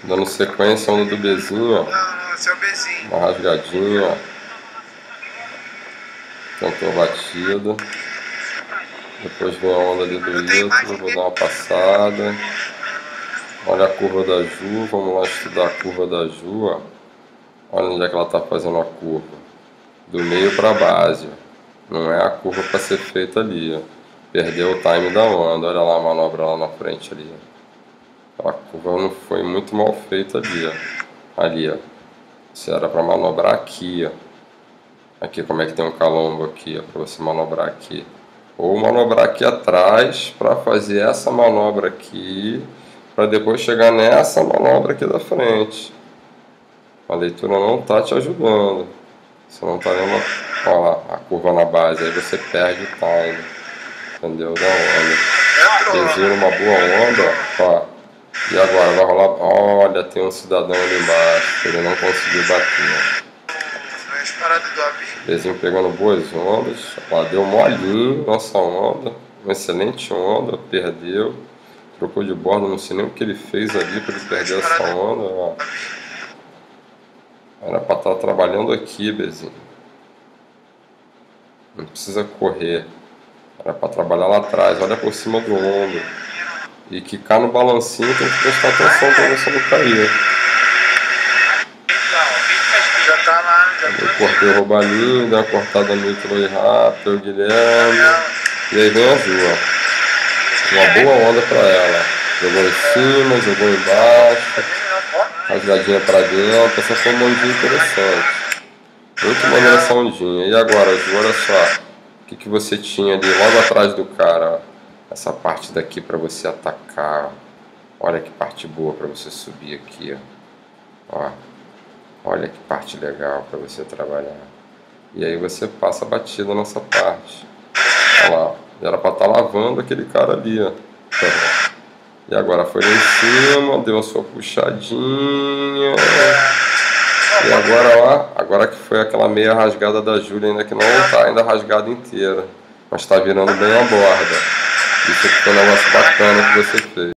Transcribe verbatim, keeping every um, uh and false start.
Dando sequência, onda do Bzinho, ó. Não, não, esse é o Bzinho. Uma rasgadinha, ó. Tentou a batida. Depois vem a onda ali do Ítalo, vou dar uma passada. Olha a curva da Ju, vamos lá estudar a curva da Ju, ó. Olha onde é que ela está fazendo a curva. Do meio para a base, ó. Não é a curva para ser feita ali, ó. Perdeu o time da onda, olha lá a manobra lá na frente ali, ó. A curva não foi muito mal feita ali, ó. Ali, ó. Isso era para manobrar aqui, ó. Aqui como é que tem um calombo aqui, ó, para você manobrar aqui. Ou manobrar aqui atrás para fazer essa manobra aqui, para depois chegar nessa manobra aqui da frente. A leitura não está te ajudando. Você não está lendo, olha lá, a curva na base, aí você perde o time, entendeu? Da onda. Desenha uma boa onda, ó. E agora vai rolar, olha, tem um cidadão ali embaixo, ele não conseguiu bater. Desenho pegando boas ondas, ó, deu molinho nossa onda, uma excelente onda, perdeu, trocou de borda, não sei nem o que ele fez ali para ele perder essa onda, ó. Era para estar trabalhando aqui, Bezinho. Não precisa correr. Era para trabalhar lá atrás. Olha por cima do ombro. E quicar no balancinho, tem que prestar atenção para você não cair. Eu cortei o roubalinho, dei uma cortada no Ítalo aí rápido, o Guilherme. E aí vem a Ju, ó. Uma boa onda para ela. Jogou em cima, jogou embaixo. Rasgadinha para dentro, essa foi uma ondinha interessante. Muito maneira essa ondinha. E agora, Ju, olha só. O que, que você tinha ali logo atrás do cara, ó. Essa parte daqui para você atacar, ó. Olha que parte boa para você subir aqui, ó. Ó. Olha que parte legal para você trabalhar. E aí você passa a batida nessa parte. Olha lá. Era para estar lavando aquele cara ali, ó. E agora foi lá em cima, deu a sua puxadinha. E agora, ó, agora que foi aquela meia rasgada da Júlia, ainda que não está ainda rasgada inteira. Mas está virando bem a borda. Isso aqui foi um negócio bacana que você fez.